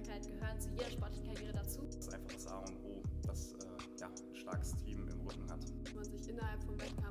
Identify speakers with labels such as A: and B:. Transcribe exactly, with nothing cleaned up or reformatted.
A: Sportlichkeit gehört zu jeder sportlichen Karriere dazu.
B: Das ist einfach das A und O, das äh, ja, ein starkes Team im Rücken hat.
C: Man sich innerhalb vom Wettkampf